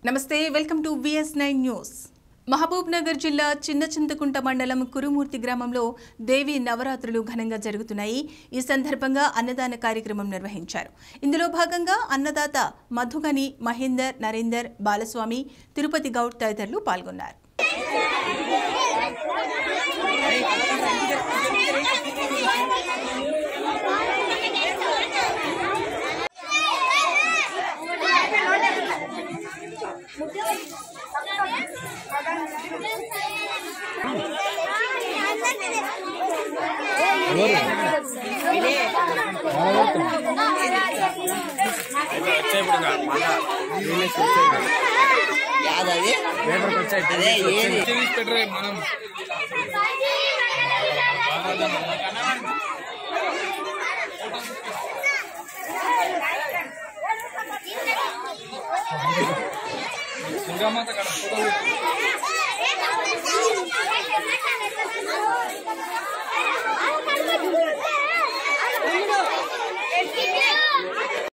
నమస్తే welcome to VS9 news. Mahbubnagar జిల్లా చిన్నచింతకుంట మండలం కురుమూర్తి గ్రామంలో దేవి నవరాత్రులు ఘనంగా జరుగుతున్నాయి। ఈ సందర్భంగా అన్నదాన కార్యక్రమం నిర్వహించారు। ఇందులో భాగంగా అన్నదాత మధుగని మహేందర్ నరేందర్ బాలస్వామి తిరుపతి గౌడ్ తదితరులు పాల్గొన్నారు। दुर्गा माता का